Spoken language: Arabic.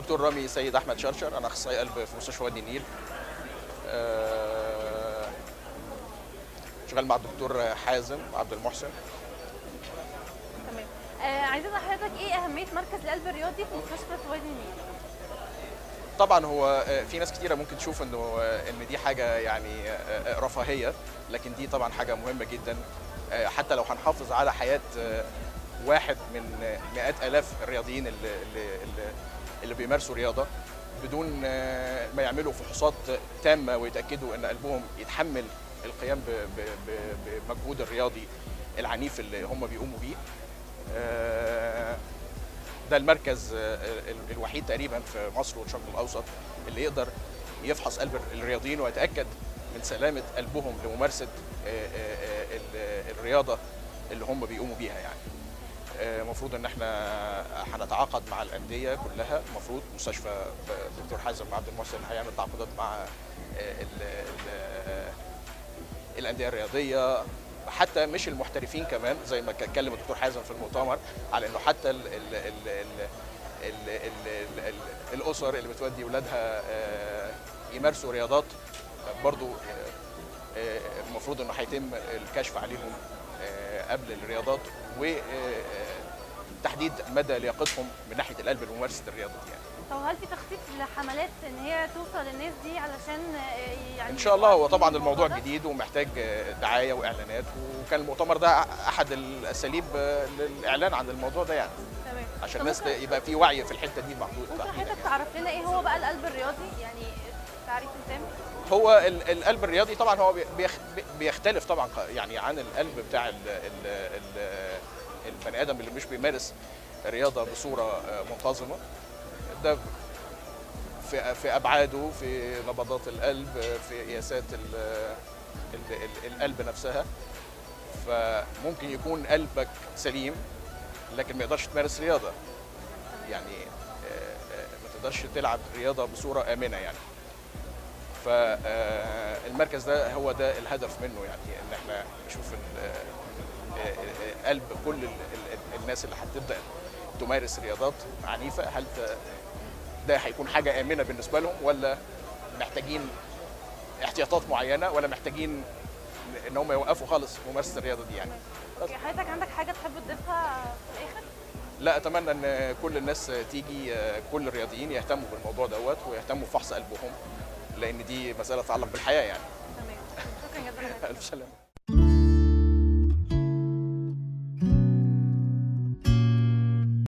دكتور رامي سيد احمد شرشر، انا اخصائي قلب في مستشفى وادي النيل. شغال مع الدكتور حازم عبد المحسن. تمام. عايزه اسال حضرتك ايه اهميه مركز القلب الرياضي في مستشفى وادي النيل؟ طبعا هو في ناس كتيره ممكن تشوف ان دي حاجه يعني رفاهيه، لكن دي طبعا حاجه مهمه جدا. حتى لو هنحافظ على حياه واحد من مئات الاف الرياضيين اللي بيمارسوا رياضه بدون ما يعملوا فحوصات تامه ويتاكدوا ان قلبهم يتحمل القيام بمجهود الرياضي العنيف اللي هم بيقوموا بيه. ده المركز الوحيد تقريبا في مصر والشرق الاوسط اللي يقدر يفحص قلب الرياضيين ويتاكد من سلامه قلبهم لممارسه الرياضه اللي هم بيقوموا بيها يعني. المفروض ان احنا هنتعاقد مع الانديه كلها. المفروض مستشفى الدكتور حازم عبد المحسن هيعمل تعاقدات مع الانديه الرياضيه، حتى مش المحترفين كمان، زي ما اتكلم الدكتور حازم في المؤتمر على انه حتى الاسر اللي بتودي اولادها يمارسوا رياضات برضو المفروض انه هيتم الكشف عليهم قبل الرياضات وتحديد مدى لياقتهم من ناحيه القلب لممارسه الرياضه دي يعني. طب هل في تخطيط لحملات ان هي توصل للناس دي علشان يعني ان شاء الله؟ هو طبعا الموضوع جديد ومحتاج دعايه واعلانات، وكان المؤتمر ده احد الاساليب للاعلان عن الموضوع ده يعني. تمام. عشان الناس يبقى في وعي في الحته دي محدود. ممكن حضرتك تعرف لنا ايه هو بقى القلب الرياضي يعني تعريف تام؟ هو القلب الرياضي طبعا هو بيختلف طبعا يعني عن القلب بتاع البني ادم اللي مش بيمارس رياضه بصوره منتظمه. ده في ابعاده، في نبضات القلب، في قياسات القلب نفسها. فممكن يكون قلبك سليم لكن ما يقدرش تمارس رياضه، يعني ما تقدرش تلعب رياضه بصوره امنه يعني. فالمركز ده هو ده الهدف منه، يعني ان احنا نشوف قلب كل الناس اللي هتبدا تمارس رياضات عنيفه، هل ده هيكون حاجه امنه بالنسبه لهم، ولا محتاجين احتياطات معينه، ولا محتاجين ان هم يوقفوا خالص ممارسه الرياضه دي يعني. حضرتك عندك حاجه تحب تضيفها في الاخر؟ لا، اتمنى ان كل الناس تيجي، كل الرياضيين يهتموا بالموضوع دوت ويهتموا بفحص قلبهم، لان دي مساله تتعلق بالحياه يعني. تمام. شكرا جدا. الف سلامه.